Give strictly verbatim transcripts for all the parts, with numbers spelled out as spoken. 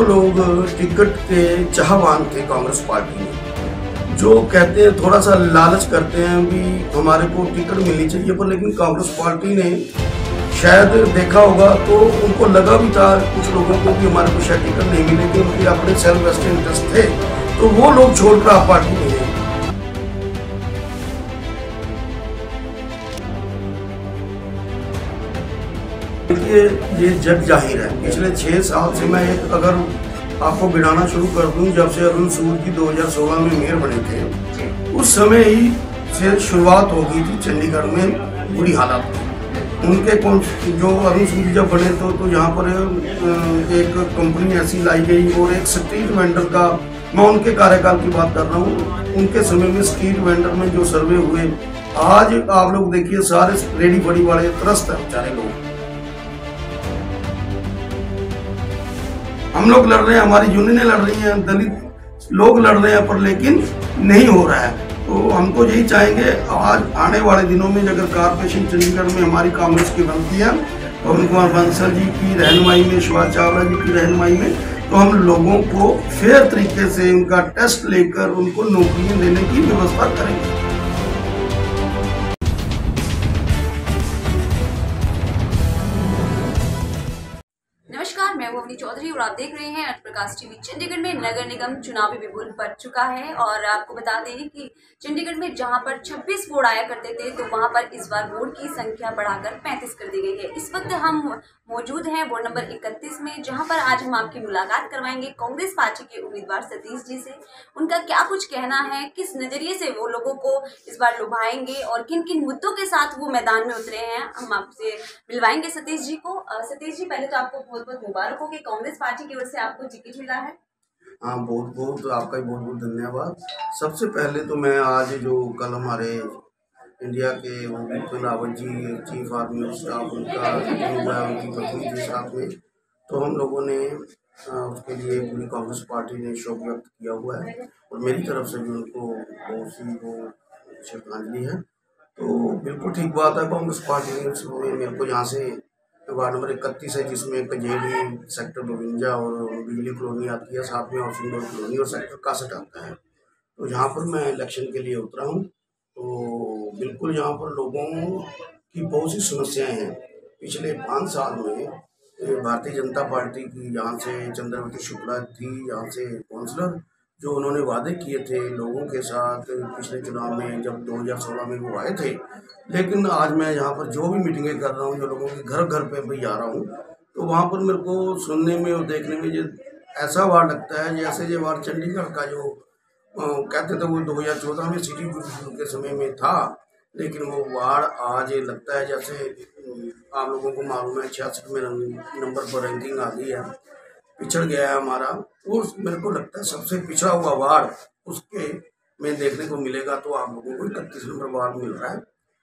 लोग टिकट के चाहवान थे कांग्रेस पार्टी में, जो कहते हैं थोड़ा सा लालच करते हैं भी हमारे को टिकट मिलनी चाहिए, पर लेकिन कांग्रेस पार्टी ने शायद देखा होगा तो उनको लगा भी था कुछ लोगों को भी हमारे को शायद टिकट नहीं मिलेगी, उनके अपने सेल्फ वेस्टेड इंटरेस्ट थे, तो वो लोग छोड़कर आप पार्टी में गए। देखिए ये जग जाहिर है, पिछले छह साल से मैं एक अगर आपको गिनाना शुरू कर दूं, जब से अरुण सूद जी दो हज़ार सोलह में मेयर बने थे उस समय ही से शुरुआत हो गई थी चंडीगढ़ में बुरी हालत में। उनके कौन जो अरुण सूद जी जब बने तो, तो यहाँ पर एक कंपनी ऐसी लाई गई और एक स्ट्रीट वेंडर का, मैं उनके कार्यकाल की बात कर रहा हूँ, उनके समय में स्ट्रीट वेंडर में जो सर्वे हुए, आज आप लोग देखिए सारे रेडी बड़ी वाले त्रस्त है बेचारे लोग। हम लोग लड़ रहे हैं, हमारी यूनियनें लड़ रही हैं, दलित लोग लड़ रहे हैं, पर लेकिन नहीं हो रहा है। तो हमको यही चाहेंगे आज आने वाले दिनों में अगर कारपोरेशन चंडीगढ़ में हमारी कांग्रेस की बनती है, पवन कुमार बंसल जी की रहनुमाई में, सुभाष चावला जी की रहनुमाई में, तो हम लोगों को फेयर तरीके से उनका टेस्ट लेकर उनको नौकरियां देने की व्यवस्था करेंगे। नमस्कार, मैं भुवनी चौधरी और आप देख रहे हैं अर्थ प्रकाश टीवी। चंडीगढ़ में नगर निगम चुनावी बिगुल पड़ चुका है और आपको बता दें कि चंडीगढ़ में जहां पर छब्बीस वोट आया करते थे तो वहां पर इस बार वोट की संख्या बढ़ाकर पैंतीस कर दी गई है। इस वक्त हम मौजूद हैं वार्ड नंबर इकतीस में, जहां पर आज हम आपकी मुलाकात करवाएंगे कांग्रेस पार्टी के उम्मीदवार सतीश जी से। उनका क्या कुछ कहना है, किस नजरिए से वो लोगों को इस बार लुभाएंगे और किन किन मुद्दों के साथ वो मैदान में उतरे हैं, हम आपसे मिलवाएंगे सतीश जी को। सतीश जी, पहले तो आपको बहुत बहुत मुबारक हो कि कांग्रेस पार्टी की ओर से आपको टिकट मिला है। हाँ, बहुत बहुत आपका बहुत बहुत धन्यवाद। सबसे पहले तो मैं आज जो कल हमारे इंडिया के वो Bipin Rawat ji chief army staff उनका हुआ उनकी पत्नी के साथ में, तो हम लोगों ने उसके लिए पूरी कांग्रेस पार्टी ने शोक व्यक्त किया हुआ है और मेरी तरफ से भी उनको बहुत सी वो श्रद्धांजलि है। तो बिल्कुल ठीक बात है, कांग्रेस पार्टी ने मेरे को यहाँ से वार्ड नंबर इकतीस है जिसमें कजेड़ी सेक्टर बविंजा और बिजली कॉलोनी आती है, साथ में हाउसिंग बोर्ड कॉलोनी और सेक्टर कासठ आता है। तो यहाँ पर मैं इलेक्शन के लिए उतरा हूँ। तो बिल्कुल यहाँ पर लोगों की बहुत सी समस्याएं हैं। पिछले पाँच साल में भारतीय जनता पार्टी की यहाँ से चंद्रवती शुक्ला थी, यहाँ से काउंसलर, जो उन्होंने वादे किए थे लोगों के साथ पिछले चुनाव में जब दो हज़ार सोलह में वो आए थे, लेकिन आज मैं यहाँ पर जो भी मीटिंगें कर रहा हूँ, जो लोगों के घर घर पे भी जा रहा हूँ, तो वहाँ पर मेरे को सुनने में और देखने में ये ऐसा वार्ड लगता है जैसे ये वार्ड चंडीगढ़ का जो आ, कहते थे वो दो हज़ार चौदह में सिटी के समय में था, लेकिन वो वार्ड आज ये लगता है जैसे आप लोगों को मालूम है छियासठ में नंबर पर रैंकिंग आ गई है, पिछड़ गया है हमारा। और मेरे को लगता है सबसे पिछड़ा हुआ वार्ड उसके में देखने को मिलेगा। तो आप लोगों को इकतीस नंबर वार्ड मिल रहा है।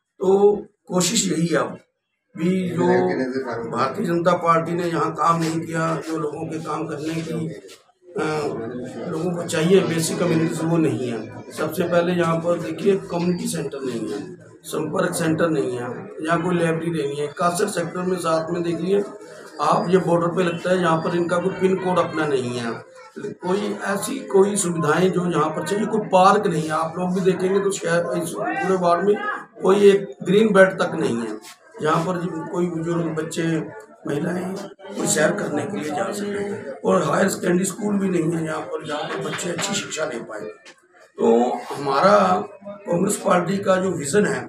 तो कोशिश यही है अब भी, जो भारतीय जनता पार्टी ने यहाँ काम नहीं किया, जो लोगों के काम करने की आ, लोगों को चाहिए बेसिक कम्युनिटीज वो नहीं है। सबसे पहले यहाँ पर देखिए कम्युनिटी सेंटर नहीं है, संपर्क सेंटर नहीं है, यहाँ कोई लाइब्रेरी नहीं है। कासर सेक्टर में साथ में देखिए आप, ये बॉर्डर पे लगता है, यहाँ पर इनका कोई पिन कोड अपना नहीं है, कोई ऐसी कोई सुविधाएं जो यहाँ पर चाहिए, कोई पार्क नहीं है। आप लोग भी देखेंगे तो शहर इस पूरे वार्ड में कोई एक ग्रीन बेल्ट तक नहीं है, यहाँ पर कोई बुजुर्ग बच्चे महिलाएं कोई सैर करने के लिए जा सके, और हायर सेकेंडरी स्कूल भी नहीं है यहाँ पर जहाँ पर बच्चे अच्छी शिक्षा ले पाए। तो हमारा कांग्रेस पार्टी का जो विज़न है,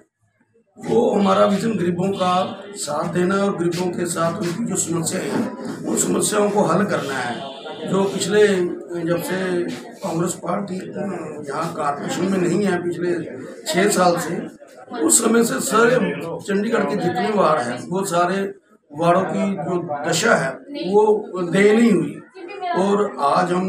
वो हमारा विज़न गरीबों का साथ देना और गरीबों के साथ उनकी जो समस्याएं हैं उन समस्याओं को हल करना है। जो पिछले जब से कांग्रेस पार्टी यहाँ कारपोरेशन में नहीं है, पिछले छः साल से, उस समय से सारे चंडीगढ़ के जितने वार्ड हैं वो सारे वार्डों की जो दशा है वो दयनीय हुई। और आज हम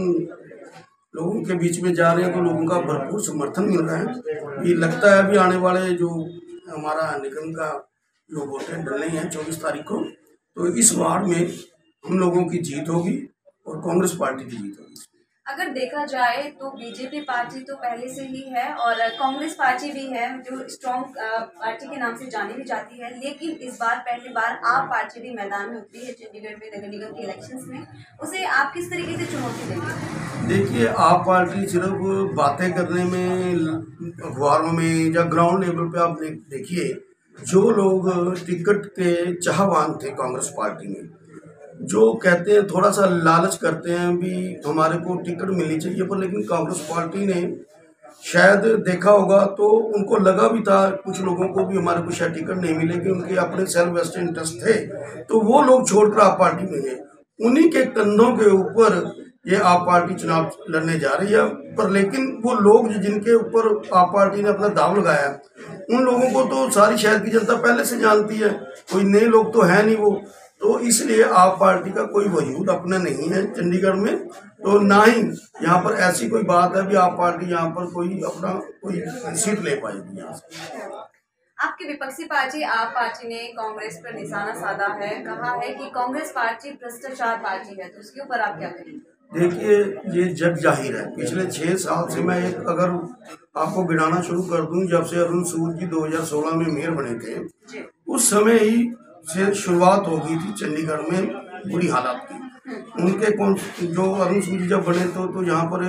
लोगों के बीच में जा रहे हैं तो लोगों का भरपूर समर्थन मिल रहा है। ये लगता है अभी आने वाले जो हमारा निगम का जो वोटें डलने हैं चौबीस तारीख को, तो इस वार्ड में हम लोगों की जीत होगी और कांग्रेस पार्टी की जीत होगी। अगर देखा जाए तो बीजेपी पार्टी तो पहले से ही है और कांग्रेस पार्टी भी है जो स्ट्रॉन्ग पार्टी के नाम से जानी भी जाती है, लेकिन इस बार पहली बार आप पार्टी भी मैदान में उतरी है चंडीगढ़ में नगर निगम के इलेक्शंस में। उसे आप किस तरीके से चुनौती देंगे? देखिए, आप पार्टी सिर्फ बातें करने में, अखबारों में या ग्राउंड लेवल पे आप देखिए, जो लोग टिकट के चाहवान थे कांग्रेस पार्टी में, जो कहते हैं थोड़ा सा लालच करते हैं भी हमारे को टिकट मिलनी चाहिए, पर लेकिन कांग्रेस पार्टी ने शायद देखा होगा तो उनको लगा भी था कुछ लोगों को भी हमारे को शायद टिकट नहीं मिलेगी, उनके अपने सेल्फ वेस्टेड इंटरेस्ट थे, तो वो लोग छोड़कर आप पार्टी में गए। उन्हीं के कंधों के ऊपर ये आप पार्टी चुनाव लड़ने जा रही है। पर लेकिन वो लोग जिनके ऊपर आप पार्टी ने अपना दाव लगाया, उन लोगों को तो सारी शहर की जनता पहले से जानती है, कोई नए लोग तो है नहीं वो, तो इसलिए आप पार्टी का कोई वजूद अपना नहीं है चंडीगढ़ में, तो ना ही यहाँ पर ऐसी कोई बात है भी आप पार्टी यहाँ पर कोई अपना कोई सीट ले पाएगी यहाँ से। आपकी विपक्षी पार्टी आप पार्टी ने कांग्रेस पर निशाना साधा है, कहा है कि कांग्रेस पार्टी भ्रष्टाचार पार्टी है, तो उसके ऊपर आप क्या कहेंगे? देखिए, ये जग जाहिर है, पिछले छः साल से मैं एक अगर आपको गिनाना शुरू कर दूं, जब से अरुण सूद जी दो हज़ार सोलह में मेयर बने थे, उस समय ही से शुरुआत हो गई थी चंडीगढ़ में बुरी हालात की। उनके कौन जो अरुण सूद जी जब बने तो, तो यहाँ पर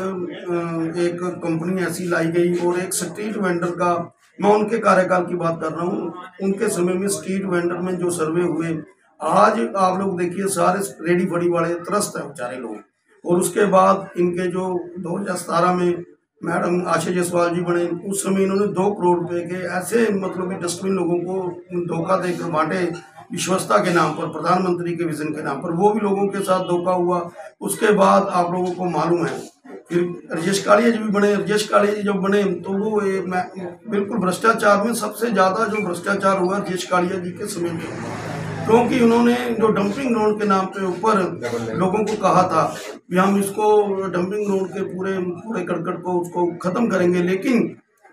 एक कंपनी ऐसी लाई गई और एक स्ट्रीट वेंडर का, मैं उनके कार्यकाल की बात कर रहा हूँ, उनके समय में स्ट्रीट वेंडर में जो सर्वे हुए, आज आप लोग देखिए सारे रेडी फड़ी वाले त्रस्त है बेचारे लोग। और उसके बाद इनके जो दो हज़ार सतारह में मैडम आशा जायसवाल जी बने, उस समय इन्होंने दो करोड़ रुपए के ऐसे मतलब कि डस्टबिन लोगों को धोखा देकर बांटे विश्वसता के नाम पर, प्रधानमंत्री के विजन के नाम पर, वो भी लोगों के साथ धोखा हुआ। उसके बाद आप लोगों को मालूम है फिर राजेश कालिया जी भी बने। राजेश कालिया जी जब बने तो वो बिल्कुल भ्रष्टाचार में सबसे ज़्यादा जो भ्रष्टाचार हुआ राजेश कालिया जी के समय में हुआ, क्योंकि उन्होंने जो डंपिंग ग्राउंड के नाम पे ऊपर लोगों को कहा था कि हम इसको डंपिंग ग्राउंड के पूरे पूरे करकट को उसको ख़त्म करेंगे, लेकिन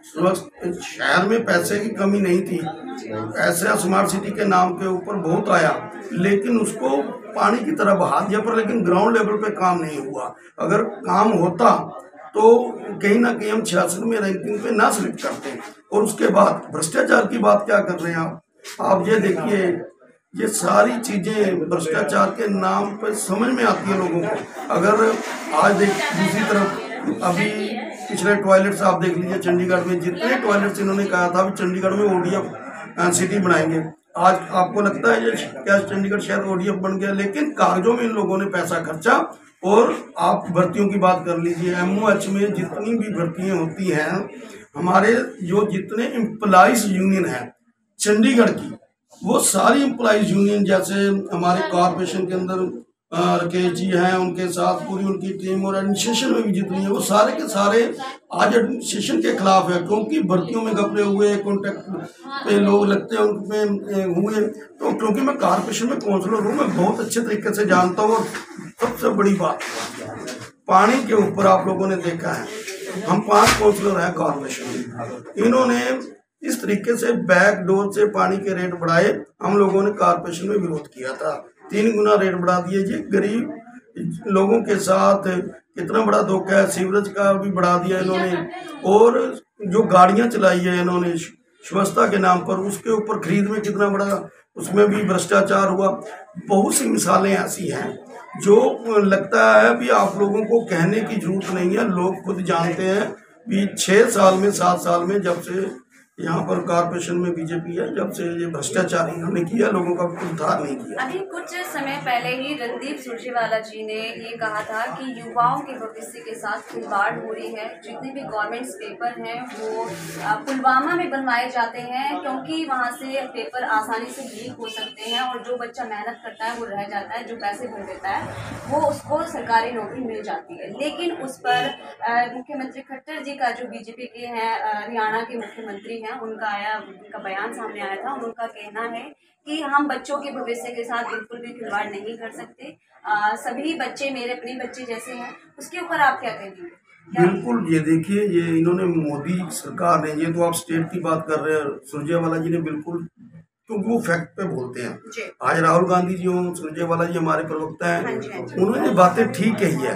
शहर में पैसे की कमी नहीं थी, पैसा स्मार्ट सिटी के नाम के ऊपर बहुत आया, लेकिन उसको पानी की तरह बहा दिया, पर लेकिन ग्राउंड लेवल पे काम नहीं हुआ। अगर काम होता तो कहीं ना कहीं हम छियासठ में रैंकिंग पे ना सिलेक्ट करते। और उसके बाद भ्रष्टाचार की बात क्या कर रहे हैं आप आप ये देखिए, ये सारी चीज़ें भ्रष्टाचार के नाम पर समझ में आती है लोगों को। अगर आज देख दूसरी तरफ अभी पिछले टॉयलेट्स आप देख लीजिए, चंडीगढ़ में जितने टॉयलेट्स इन्होंने कहा था भी चंडीगढ़ में ओडीएफ सिटी बनाएंगे, आज आपको लगता है ये क्या चंडीगढ़ शहर ओडीएफ बन गया? लेकिन कागजों में इन लोगों ने पैसा खर्चा। और आप भर्तियों की बात कर लीजिए, एमओएच में जितनी भी भर्तियाँ होती हैं, हमारे जो जितने एम्प्लॉइज यूनियन है चंडीगढ़ की, वो सारी एम्प्लॉइज यूनियन, जैसे हमारे कॉरपोरेशन के अंदर राकेश जी हैं, उनके साथ पूरी उनकी टीम, और एडमिनिस्ट्रेशन में भी जितनी है वो सारे के सारे आज एडमिनिस्ट्रेशन के खिलाफ है, क्योंकि भर्तियों में घपले हुए, कॉन्ट्रैक्ट पे लोग लगते हैं उन पे हुए। तो क्योंकि मैं कॉरपोरेशन में काउंसलर हूँ, मैं बहुत अच्छे तरीके से जानता हूँ। और सबसे बड़ी बात, पानी के ऊपर आप लोगों ने देखा है, हम पाँच काउंसलर हैं कॉरपोरेशन में, इन्होंने इस तरीके से बैक डोर से पानी के रेट बढ़ाए, हम लोगों ने कॉरपोरेशन में विरोध किया था, तीन गुना रेट बढ़ा दिए जी। गरीब लोगों के साथ कितना बड़ा धोखा है, सीवरेज का भी बढ़ा दिया इन्होंने, और जो गाड़ियां चलाई है इन्होंने स्वच्छता के नाम पर, उसके ऊपर खरीद में कितना बड़ा उसमें भी भ्रष्टाचार हुआ। बहुत सी मिसालें ऐसी हैं जो लगता है भी आप लोगों को कहने की जरूरत नहीं है, लोग खुद जानते हैं भी छः साल में सात साल में जब से यहाँ पर कॉर्पोरेशन में बीजेपी है, जब से ये भ्रष्टाचार इन्होंने किया, लोगों का उद्धार नहीं किया। अभी कुछ समय पहले ही रणदीप सुरजेवाला जी ने ये कहा था कि युवाओं के भविष्य के साथ खिलवाड़ हो रही है, जितने भी गवर्नमेंट्स पेपर हैं वो पुलवामा में बनवाए जाते हैं, क्योंकि वहाँ से पेपर आसानी से लीक हो सकते हैं और जो बच्चा मेहनत करता है वो रह जाता है, जो पैसे भर देता है वो उसको सरकारी नौकरी मिल जाती है। लेकिन उस पर मुख्यमंत्री खट्टर जी का, जो बीजेपी के हैं, हरियाणा के मुख्यमंत्री हैं, उनका आया उनका बयान सामने आया था। उनका कहना है कि हम बच्चों के भविष्य के साथ बिल्कुल भी खिलवाड़ नहीं कर सकते, आ, सभी बच्चे मेरे अपने बच्चे जैसे हैं। उसके ऊपर आप क्या कहेंगे? बिल्कुल, ये देखिए, ये इन्होंने मोदी सरकार ने, ये तो आप स्टेट की बात कर रहे हैं, सुरजेवाला जी ने बिल्कुल, क्योंकि वो फैक्ट पे बोलते हैं। आज राहुल गांधी जी हों, सुरजेवाला जी हमारे प्रवक्ता हैं, उन्होंने बातें ठीक कही है।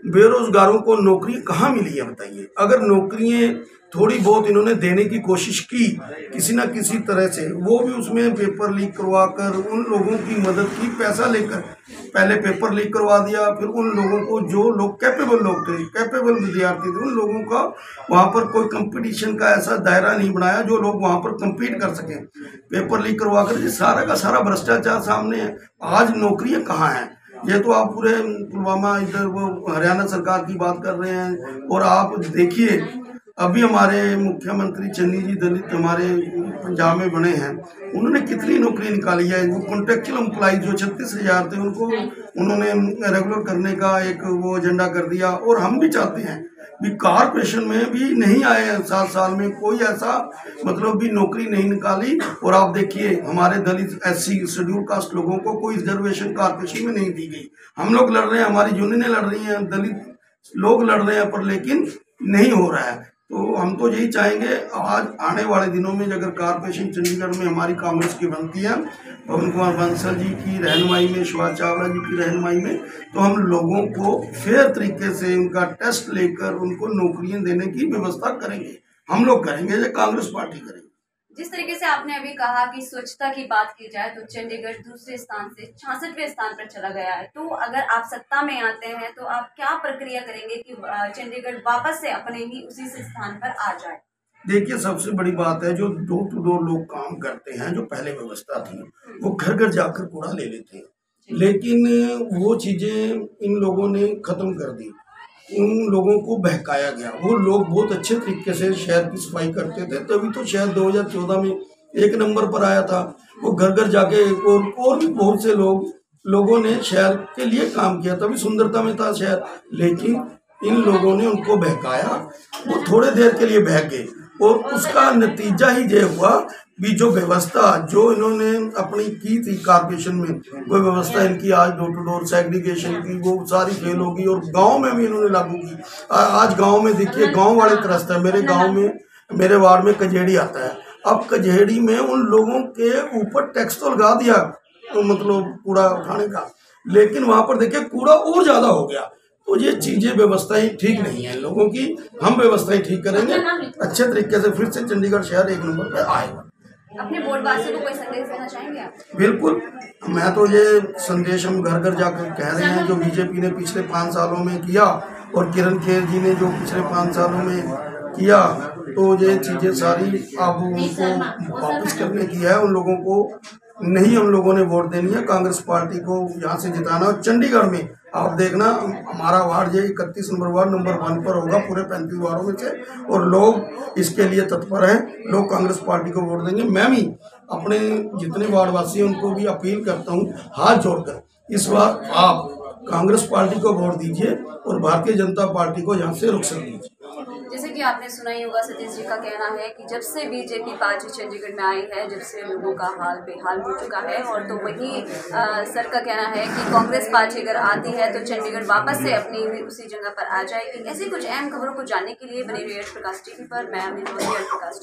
बेरोजगारों को नौकरी कहाँ मिली है बताइए। अगर नौकरियां थोड़ी बहुत इन्होंने देने की कोशिश की किसी ना किसी तरह से, वो भी उसमें पेपर लीक करवा कर उन लोगों की मदद की, पैसा लेकर पहले पेपर लीक करवा दिया, फिर उन लोगों को जो लोग कैपेबल लोग थे, कैपेबल विद्यार्थी थे, उन लोगों का वहाँ पर कोई कंपटीशन का ऐसा दायरा नहीं बनाया जो लोग वहाँ पर कम्पीट कर सकें। पेपर लीक करवा कर ये सारा का सारा भ्रष्टाचार सामने है। आज नौकरियाँ कहाँ हैं? ये तो आप पूरे पुलवामा इधर वो हरियाणा सरकार की बात कर रहे हैं, और आप देखिए अभी हमारे मुख्यमंत्री चन्नी जी दलित हमारे पंजाब में बने हैं, उन्होंने कितनी नौकरी निकाली है। वो कॉन्ट्रेक्चुअल एम्प्लॉय जो छत्तीस हजार थे उनको उन्होंने रेगुलर करने का एक वो एजेंडा कर दिया। और हम भी चाहते हैं भी कारपोरेशन में भी नहीं आए हैं सात साल में कोई ऐसा मतलब भी नौकरी नहीं निकाली। और आप देखिए हमारे दलित एस सी शेड्यूल कास्ट लोगों को कोई रिजर्वेशन कारपोरेशन में नहीं दी गई। हम लोग लड़ रहे हैं, हमारी यूनियनें लड़ रही हैं, दलित लोग लड़ रहे हैं, पर लेकिन नहीं हो रहा है। तो हम तो यही चाहेंगे आज आने वाले दिनों में अगर कारपोरेशन चंडीगढ़ में हमारी कांग्रेस की बनती है, पवन कुमार बंसल जी की रहनुमाई में, सुभाष चावला जी की रहनुमाई में, तो हम लोगों को फेयर तरीके से उनका टेस्ट लेकर उनको नौकरियां देने की व्यवस्था करेंगे। हम लोग करेंगे, ये कांग्रेस पार्टी करेगी। जिस तरीके से आपने अभी कहा कि स्वच्छता की बात की जाए तो चंडीगढ़ दूसरे स्थान से छियासठवें स्थान पर चला गया है। तो अगर आप सत्ता में आते हैं तो आप क्या प्रक्रिया करेंगे कि चंडीगढ़ वापस से अपने ही उसी स्थान पर आ जाए? देखिए सबसे बड़ी बात है, जो डोर टू डोर लोग काम करते हैं, जो पहले व्यवस्था थी वो घर घर जाकर कूड़ा ले लेते हैं, लेकिन वो चीजें इन लोगों ने खत्म कर दी। उन लोगों को बहकाया गया। वो लोग बहुत अच्छे तरीके से शहर की सफाई करते थे, तभी तो शहर दो हज़ार चौदह में एक नंबर पर आया था। वो घर घर जाके और और भी बहुत से लोग लोगों ने शहर के लिए काम किया, तभी सुंदरता में था शहर। लेकिन इन लोगों ने उनको बहकाया, वो थोड़े देर के लिए बहक गए, और उसका नतीजा ही ये हुआ भी जो व्यवस्था जो इन्होंने अपनी की थी कारपोरेशन में, वो व्यवस्था इनकी आज डोर टू डोर सेग्रीगेशन की वो सारी फेल होगी। और गांव में भी इन्होंने लागू की। आज गांव में देखिए, गांव वाले त्रस्त है। मेरे गांव में, मेरे वार्ड में कजेड़ी आता है। अब कजेड़ी में उन लोगों के ऊपर टैक्स तो लगा दिया, तो मतलब कूड़ा उठाने का, लेकिन वहां पर देखिए कूड़ा और ज्यादा हो गया। तो ये चीजें व्यवस्थाएं ठीक नहीं है लोगों की। हम व्यवस्थाएं ठीक करेंगे, अच्छे तरीके से फिर से चंडीगढ़ शहर एक नंबर पे आएगा। अपने वोट वासियों को कोई संदेश देना चाहेंगे आप? बिल्कुल, मैं तो ये संदेश हम घर घर जाकर कह रहे हैं, जो बीजेपी ने पिछले पाँच सालों में किया और किरण खेर जी ने जो पिछले पाँच सालों में किया, तो ये चीजें सारी अब उनको वापस करने की है। उन लोगों को नहीं, हम लोगों ने वोट देनी है, कांग्रेस पार्टी को यहाँ से जिताना। और चंडीगढ़ में आप देखना हमारा वार्ड ये इकतीस नंबर वार्ड नंबर वन पर होगा पूरे पैंतीस वार्डों में से, और लोग इसके लिए तत्पर हैं। लोग कांग्रेस पार्टी को वोट देंगे। मैं भी अपने जितने वार्ड वासी हैं उनको भी अपील करता हूँ हाथ जोड़कर, इस बार आप कांग्रेस पार्टी को वोट दीजिए और भारतीय जनता पार्टी को यहाँ से रुखसत दीजिए। जैसे कि आपने सुना ही होगा, सतीश जी का कहना है कि जब से बीजेपी पार्टी चंडीगढ़ में आई है, जब से लोगों का हाल बेहाल हो चुका है। और तो वही सर का कहना है कि कांग्रेस पार्टी अगर आती है तो चंडीगढ़ वापस से अपनी उसी जगह पर आ जाएगी। ऐसी कुछ अहम खबरों को जानने के लिए बने रहिए प्रकाश टीवी पर। मैं अमित चौधरी, प्रकाश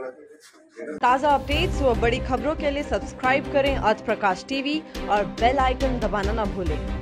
टीवी। ताज़ा अपडेट्स व बड़ी खबरों के लिए सब्सक्राइब करें आज प्रकाश टीवी और बेल आइकन दबाना न भूलें।